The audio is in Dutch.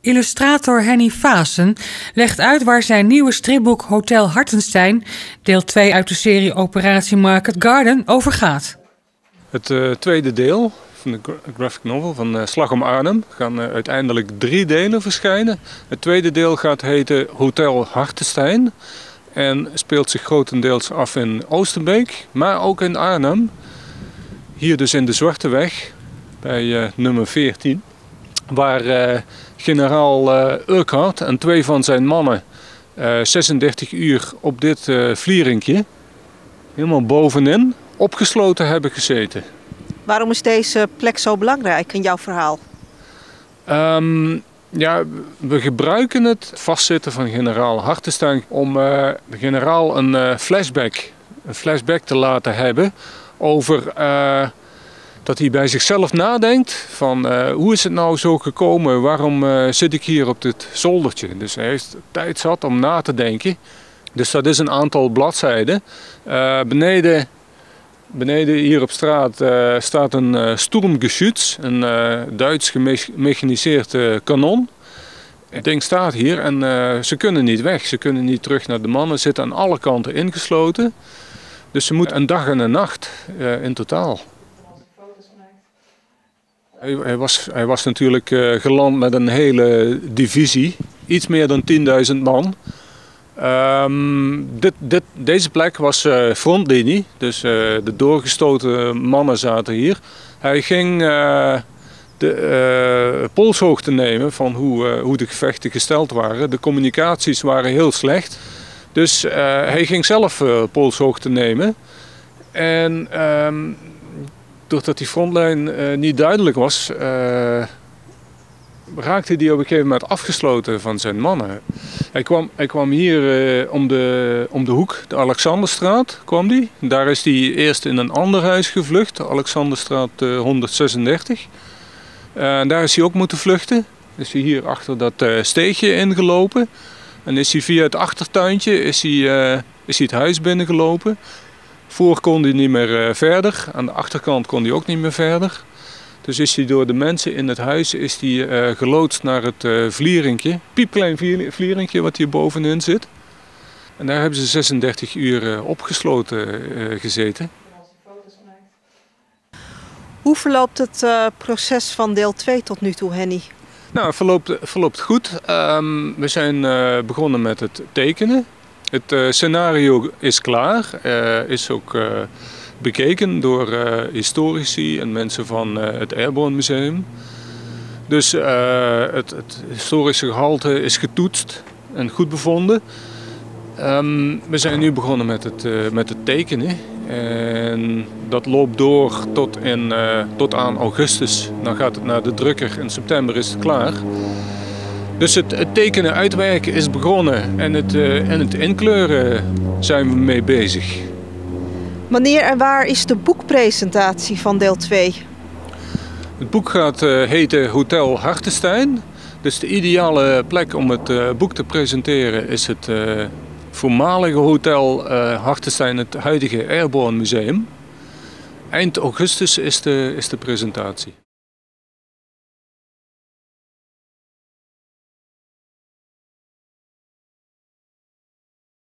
Illustrator Henny Vaassen legt uit waar zijn nieuwe stripboek Hotel Hartenstein, deel 2 uit de serie Operatie Market Garden, over gaat. Het tweede deel van de graphic novel van Slag om Arnhem gaan uiteindelijk 3 delen verschijnen. Het tweede deel gaat heten Hotel Hartenstein en speelt zich grotendeels af in Oosterbeek, maar ook in Arnhem. Hier dus in de Zwarteweg bij nummer 14, waar generaal Urquhart en 2 van zijn mannen 36 uur op dit vlierinkje, helemaal bovenin, opgesloten hebben gezeten. Waarom is deze plek zo belangrijk in jouw verhaal? We gebruiken het vastzitten van generaal Hartenstein om de generaal een flashback te laten hebben over dat hij bij zichzelf nadenkt van hoe is het nou zo gekomen, waarom zit ik hier op dit zoldertje. Dus hij heeft tijd zat om na te denken. Dus dat is een aantal bladzijden. Beneden hier op straat staat een Sturmgeschütz, een Duits gemechaniseerd kanon. Het ding staat hier en ze kunnen niet weg, ze kunnen niet terug naar de mannen, zitten aan alle kanten ingesloten. Dus ze moeten een dag en een nacht in totaal. Hij was natuurlijk geland met een hele divisie, iets meer dan 10.000 man. Deze plek was frontlinie, dus de doorgestoten mannen zaten hier. Hij ging de polshoogte nemen van hoe de gevechten gesteld waren. De communicaties waren heel slecht, dus hij ging zelf polshoogte nemen. En doordat die frontlijn niet duidelijk was, raakte hij op een gegeven moment afgesloten van zijn mannen. Hij kwam hier om de hoek, de Alexanderstraat kwam hij. Daar is hij eerst in een ander huis gevlucht, de Alexanderstraat 136. Daar is hij ook moeten vluchten. Is hij hier achter dat steegje ingelopen. En is hij via het achtertuintje is hij het huis binnengelopen. Voor kon hij niet meer verder, aan de achterkant kon hij ook niet meer verder. Dus is hij door de mensen in het huis geloodst naar het vlierinkje, piepklein vlierinkje wat hier bovenin zit. En daar hebben ze 36 uur opgesloten gezeten. Hoe verloopt het proces van deel 2 tot nu toe, Henny? Nou, het verloopt goed. We zijn begonnen met het tekenen. Het scenario is klaar, is ook bekeken door historici en mensen van het Airborne Museum. Dus het historische gehalte is getoetst en goed bevonden. We zijn nu begonnen met het tekenen. En dat loopt door tot aan augustus. Dan gaat het naar de drukker. In september is het klaar. Dus het tekenen uitwerken is begonnen en het inkleuren zijn we mee bezig. Wanneer en waar is de boekpresentatie van deel 2? Het boek gaat heten Hotel Hartenstein. Dus de ideale plek om het boek te presenteren is het voormalige Hotel Hartenstein, het huidige Airborne Museum. Eind augustus is de presentatie.